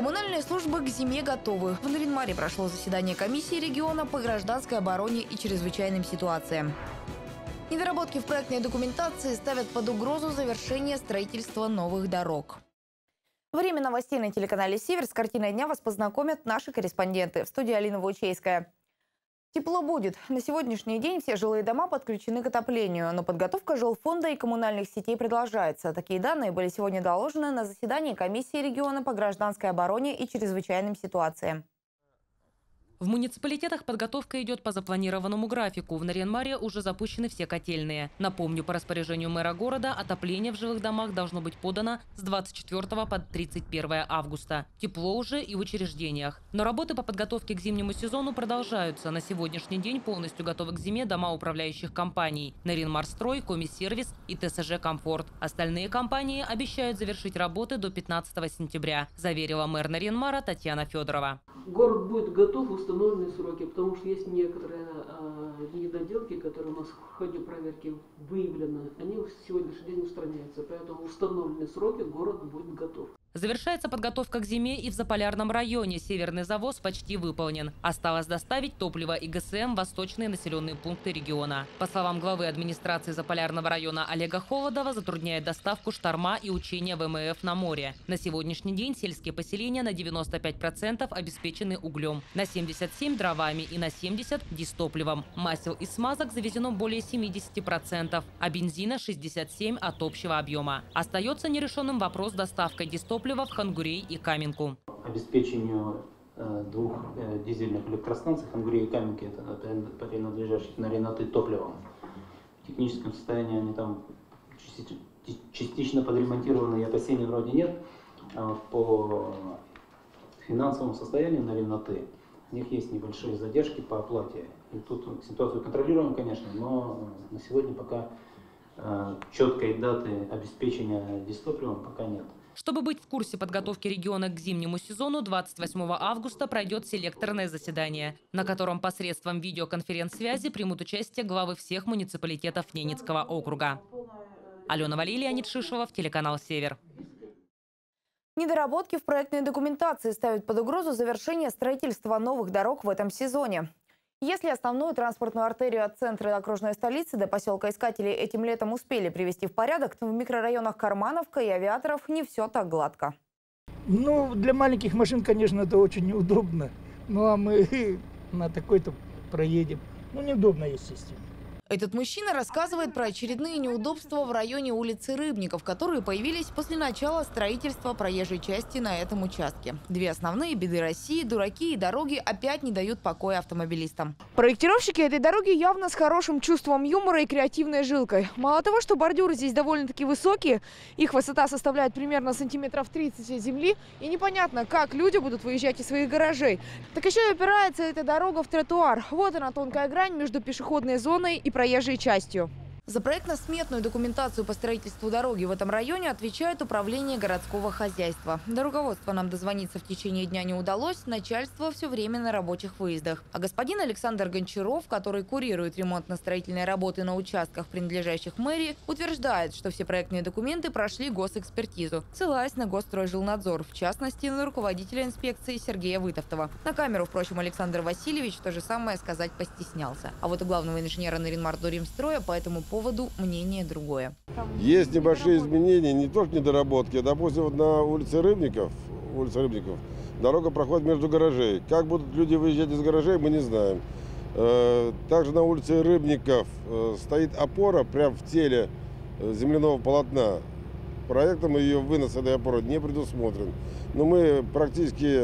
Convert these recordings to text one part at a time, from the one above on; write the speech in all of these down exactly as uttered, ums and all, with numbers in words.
Коммунальные службы к зиме готовы. В Нарьян-Маре прошло заседание комиссии региона по гражданской обороне и чрезвычайным ситуациям. Недоработки в проектной документации ставят под угрозу завершение строительства новых дорог. Время новостей на телеканале «Север». С картиной дня вас познакомят наши корреспонденты. В студии Алина Вучейская. Тепло будет. На сегодняшний день все жилые дома подключены к отоплению, но подготовка жилфонда и коммунальных сетей продолжается. Такие данные были сегодня доложены на заседании комиссии региона по гражданской обороне и чрезвычайным ситуациям. В муниципалитетах подготовка идет по запланированному графику. В Нарьян-Маре уже запущены все котельные. Напомню, по распоряжению мэра города отопление в жилых домах должно быть подано с двадцать четвёртого по тридцать первое августа. Тепло уже и в учреждениях. Но работы по подготовке к зимнему сезону продолжаются. На сегодняшний день полностью готовы к зиме дома управляющих компаний: Нарьян-Марстрой, Комиссервис и ТСЖ «Комфорт». Остальные компании обещают завершить работы до пятнадцатого сентября, заверила мэр Нарьян-Мара Татьяна Федорова. Город будет готов в установленные сроки, потому что есть некоторые а, недоделки, которые у нас в ходе проверки выявлены, они в сегодняшний день устраняются, поэтому в установленные сроки город будет готов. Завершается подготовка к зиме и в Заполярном районе. Северный завоз почти выполнен. Осталось доставить топливо и ГСМ в восточные населенные пункты региона. По словам главы администрации Заполярного района Олега Холодова, затрудняет доставку шторма и учения ВМФ на море. На сегодняшний день сельские поселения на девяносто пять процентов обеспечены углем, на семьдесят семь процентов дровами и на семьдесят процентов дистопливом. Масел и смазок завезено более семидесяти процентов, а бензина шестьдесят семь процентов от общего объема. Остается нерешенным вопрос доставкой дистоплива в Хангурей и Каменку. Обеспечению э, двух э, дизельных электростанций Хангурей и Каменки, это принадлежащих Нарьян-Аты, топливом. В техническом состоянии они там частично подремонтированы, и опасений вроде нет. А по финансовому состоянию Нарьян-Аты у них есть небольшие задержки по оплате. И тут ситуацию контролируем, конечно, но на сегодня пока э, четкой даты обеспечения дистопливом пока нет. Чтобы быть в курсе подготовки региона к зимнему сезону, двадцать восьмого августа пройдет селекторное заседание, на котором посредством видеоконференц-связи примут участие главы всех муниципалитетов Ненецкого округа. Алена Валерий, Леонид Шишелов, телеканал «Север». Недоработки в проектной документации ставят под угрозу завершение строительства новых дорог в этом сезоне. Если основную транспортную артерию от центра окружной столицы до поселка Искателей этим летом успели привести в порядок, то в микрорайонах Кармановка и Авиаторов не все так гладко. Ну, для маленьких машин, конечно, это очень неудобно. Ну, а мы на такой-то проедем. Ну, неудобно, естественно. Этот мужчина рассказывает про очередные неудобства в районе улицы Рыбников, которые появились после начала строительства проезжей части на этом участке. Две основные беды России – дураки и дороги опять не дают покоя автомобилистам. Проектировщики этой дороги явно с хорошим чувством юмора и креативной жилкой. Мало того, что бордюры здесь довольно-таки высокие, их высота составляет примерно сантиметров тридцать от земли, и непонятно, как люди будут выезжать из своих гаражей. Так еще и опирается эта дорога в тротуар. Вот она, тонкая грань между пешеходной зоной и проезжей частью. За проектно-сметную документацию по строительству дороги в этом районе отвечает управление городского хозяйства. До руководства нам дозвониться в течение дня не удалось, начальство все время на рабочих выездах. А господин Александр Гончаров, который курирует ремонтно-строительные работы на участках, принадлежащих мэрии, утверждает, что все проектные документы прошли госэкспертизу, ссылаясь на Госстройжилнадзор, в частности, на руководителя инспекции Сергея Вытовтова. На камеру, впрочем, Александр Васильевич то же самое сказать постеснялся. А вот у главного инженера Нарьян-Мар-Доремстроя по этому поводу поводу мнение другое. Есть небольшие изменения, не только недоработки. Допустим, вот на улице Рыбников, улица Рыбников, дорога проходит между гаражей. Как будут люди выезжать из гаражей, мы не знаем. Также на улице Рыбников стоит опора прямо в теле земляного полотна. Проектом ее вынос этой опоры не предусмотрен. Но мы практически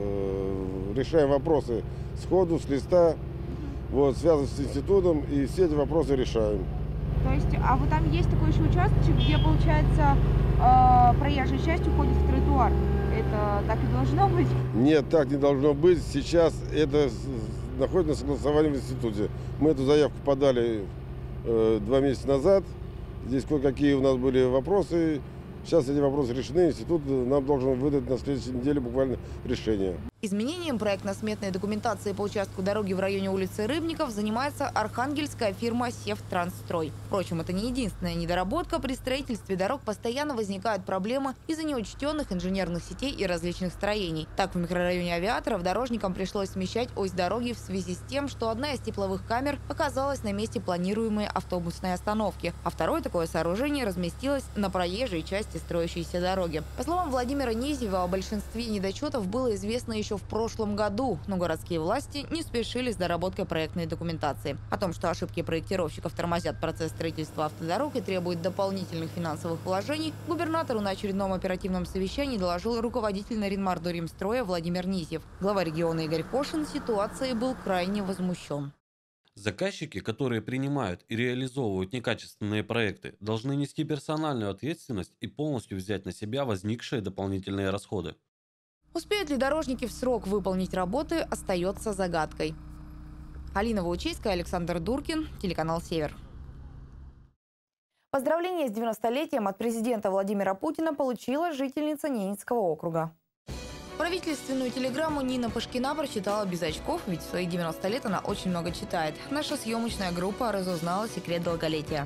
решаем вопросы сходу, с листа, вот, связаны с институтом, и все эти вопросы решаем. То есть, а вот там есть такой еще участок, где, получается, э, проезжая часть уходит в тротуар. Это так и должно быть? Нет, так не должно быть. Сейчас это находится на согласовании в институте. Мы эту заявку подали э, два месяца назад. Здесь кое-какие у нас были вопросы. Сейчас эти вопросы решены. Институт нам должен выдать на следующей неделе буквально решение. Изменением проектно-сметной документации по участку дороги в районе улицы Рыбников занимается архангельская фирма «Севтрансстрой». Впрочем, это не единственная недоработка. При строительстве дорог постоянно возникают проблемы из-за неучтенных инженерных сетей и различных строений. Так, в микрорайоне Авиаторов дорожникам пришлось смещать ось дороги в связи с тем, что одна из тепловых камер оказалась на месте планируемой автобусной остановки, а второе такое сооружение разместилось на проезжей части строящейся дороги. По словам Владимира Низьева, о большинстве недочетов было известно еще в прошлом году, но городские власти не спешили с доработкой проектной документации. О том, что ошибки проектировщиков тормозят процесс строительства автодорог и требуют дополнительных финансовых вложений, губернатору на очередном оперативном совещании доложил руководитель Наринмар-Доримстроя Владимир Низьев. Глава региона Игорь Кошин ситуацией был крайне возмущен. Заказчики, которые принимают и реализовывают некачественные проекты, должны нести персональную ответственность и полностью взять на себя возникшие дополнительные расходы. Успеют ли дорожники в срок выполнить работы, остается загадкой. Алина Ваучейская, Александр Дуркин, телеканал «Север». Поздравления с девяностолетием от президента Владимира Путина получила жительница Ненецкого округа. Правительственную телеграмму Нина Пашкина прочитала без очков, ведь в свои девяносто лет она очень много читает. Наша съемочная группа разузнала секрет долголетия.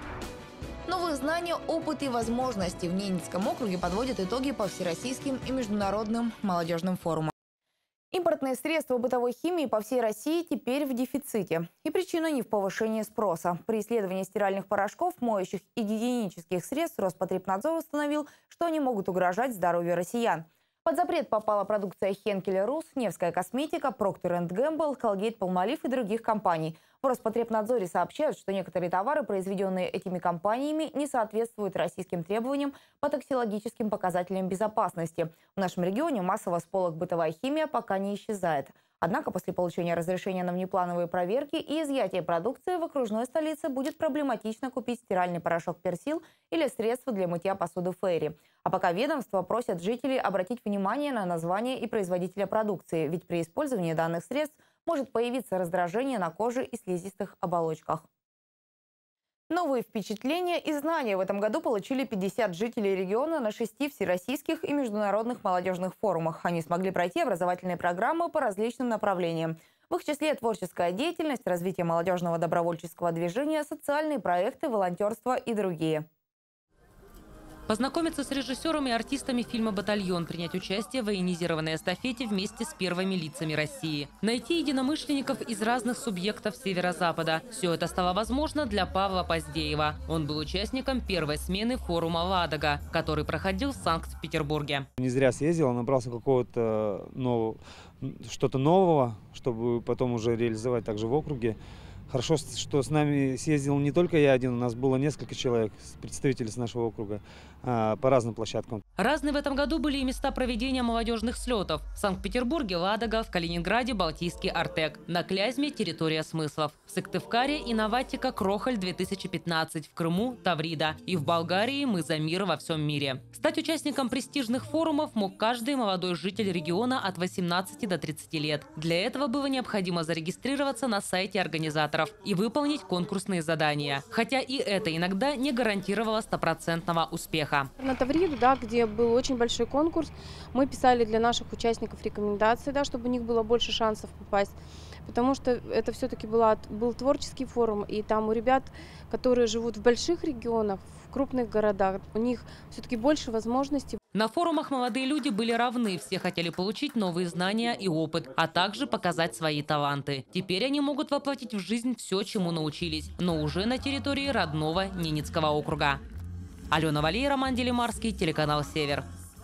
Новые знания, опыт и возможности в Ненецком округе подводят итоги по всероссийским и международным молодежным форумам. Импортные средства бытовой химии по всей России теперь в дефиците. И причина не в повышении спроса. При исследовании стиральных порошков, моющих и гигиенических средств Роспотребнадзор установил, что они могут угрожать здоровью россиян. Под запрет попала продукция Henkel Rus, Невская косметика, Procter энд Gamble, Colgate-Palmolive и других компаний. В Роспотребнадзоре сообщают, что некоторые товары, произведенные этими компаниями, не соответствуют российским требованиям по токсикологическим показателям безопасности. В нашем регионе массово с полок бытовая химия пока не исчезает. Однако после получения разрешения на внеплановые проверки и изъятия продукции в окружной столице будет проблематично купить стиральный порошок «Персил» или средства для мытья посуды «Фейри». А пока ведомство просят жителей обратить внимание на название и производителя продукции, ведь при использовании данных средств может появиться раздражение на коже и слизистых оболочках. Новые впечатления и знания в этом году получили пятьдесят жителей региона на шести всероссийских и международных молодежных форумах. Они смогли пройти образовательные программы по различным направлениям. В их числе творческая деятельность, развитие молодежного добровольческого движения, социальные проекты, волонтерство и другие. Познакомиться с режиссерами и артистами фильма «Батальон», принять участие в военизированной эстафете вместе с первыми лицами России. Найти единомышленников из разных субъектов Северо-Запада. Все это стало возможно для Павла Поздеева. Он был участником первой смены форума «Ладога», который проходил в Санкт-Петербурге. Не зря съездил, набрался какого-то нового, что-то нового, чтобы потом уже реализовать также в округе. Хорошо, что с нами съездил не только я один, у нас было несколько человек, представителей с нашего округа, по разным площадкам. Разные в этом году были и места проведения молодежных слетов. В Санкт-Петербурге – Ладога, в Калининграде – Балтийский Артек, на Клязьме – Территория смыслов, в Сыктывкаре – Инноватика Крохоль две тысячи пятнадцать, в Крыму – Таврида и в Болгарии – Мы за мир во всем мире. Стать участником престижных форумов мог каждый молодой житель региона от восемнадцати до тридцати лет. Для этого было необходимо зарегистрироваться на сайте организаторов и выполнить конкурсные задания. Хотя и это иногда не гарантировало стопроцентного успеха. На Тавриду, да, где был очень большой конкурс, мы писали для наших участников рекомендации, да, чтобы у них было больше шансов попасть. Потому что это все-таки была, был творческий форум, и там у ребят, которые живут в больших регионах, в крупных городах, у них все-таки больше возможностей. На форумах молодые люди были равны, все хотели получить новые знания и опыт, а также показать свои таланты. Теперь они могут воплотить в жизнь все, чему научились, но уже на территории родного Ненецкого округа. Алена Валей, Роман Делимарский, телеканал «Север».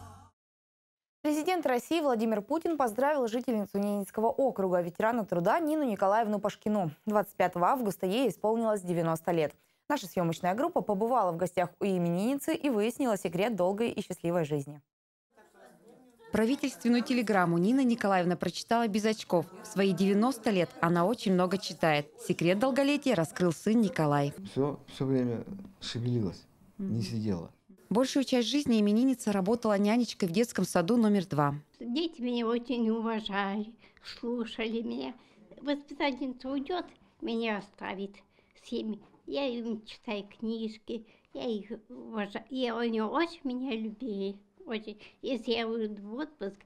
Президент России Владимир Путин поздравил жительницу Ненецкого округа, ветерана труда Нину Николаевну Пашкину. двадцать пятого августа ей исполнилось девяносто лет. Наша съемочная группа побывала в гостях у именинницы и выяснила секрет долгой и счастливой жизни. Правительственную телеграмму Нина Николаевна прочитала без очков. В свои девяносто лет она очень много читает. Секрет долголетия раскрыл сын Николай. Все, все время шевелилась, не сидела. Большую часть жизни именинница работала нянечкой в детском саду номер два. Дети меня очень уважали, слушали меня. Воспитательница уйдет, меня оставит с семьей. Я им читаю книжки, я их уважаю. И они очень меня любили. Очень. Если я уйду в отпуск,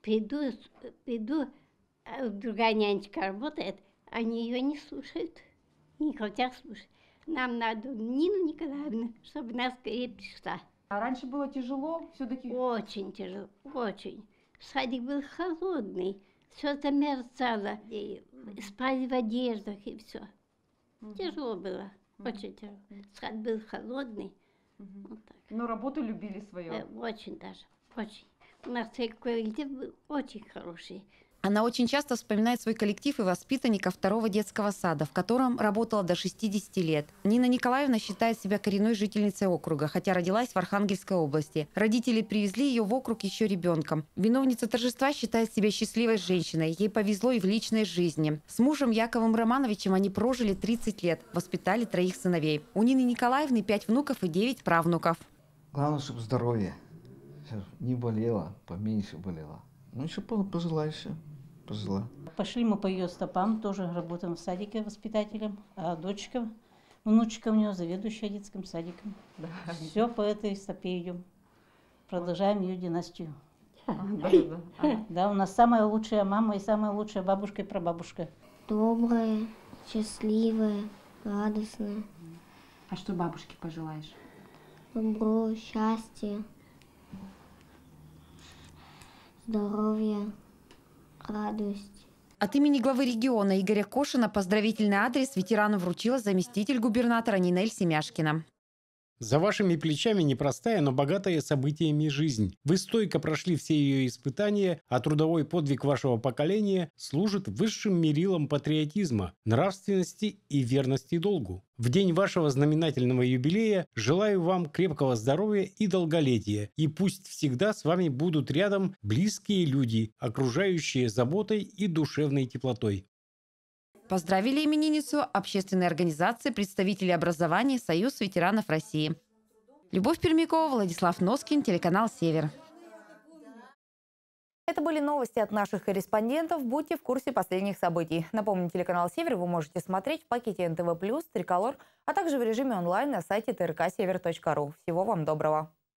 приду, приду, а другая нянечка работает, они ее не слушают, не хотят слушать. Нам надо Нину Николаевну, чтобы нас скорее пришла. А раньше было тяжело все-таки? Очень тяжело, очень. Садик был холодный, все замерзало, и спали в одеждах и все. Угу. Тяжело было, угу. Очень тяжело. Сад был холодный. Угу. Вот так. Но работу любили свою? Э, очень даже, очень. У нас коллектив был очень хороший. Она очень часто вспоминает свой коллектив и воспитанников второго детского сада, в котором работала до шестидесяти лет. Нина Николаевна считает себя коренной жительницей округа, хотя родилась в Архангельской области. Родители привезли ее в округ еще ребенком. Виновница торжества считает себя счастливой женщиной. Ей повезло и в личной жизни. С мужем Яковом Романовичем они прожили тридцать лет, воспитали троих сыновей. У Нины Николаевны пять внуков и девять правнуков. Главное, чтобы здоровье. Не болела, поменьше болела. Ну, еще пожила еще. Пожила. Пошли мы по ее стопам, тоже работаем в садике воспитателем, а дочка, внучка у нее заведующая детским садиком. Да. Все по этой стопе идем. Продолжаем ее династию. А, да, да, да. Да, у нас самая лучшая мама и самая лучшая бабушка и прабабушка. Добрая, счастливая, радостная. А что бабушке пожелаешь? Добро, счастье, здоровья, радость. От имени главы региона Игоря Кошина поздравительный адрес ветерану вручила заместитель губернатора Нинель Семяшкина. За вашими плечами непростая, но богатая событиями жизнь. Вы стойко прошли все ее испытания, а трудовой подвиг вашего поколения служит высшим мерилом патриотизма, нравственности и верности долгу. В день вашего знаменательного юбилея желаю вам крепкого здоровья и долголетия. И пусть всегда с вами будут рядом близкие люди, окружающие заботой и душевной теплотой. Поздравили именинницу общественные организации, представители образования, Союз ветеранов России. Любовь Пермякова, Владислав Носкин, телеканал «Север». Это были новости от наших корреспондентов. Будьте в курсе последних событий. Напомню, телеканал «Север» вы можете смотреть в пакете эн тэ вэ плюс, Триколор, а также в режиме онлайн на сайте тэ эр ка север точка ру. Всего вам доброго.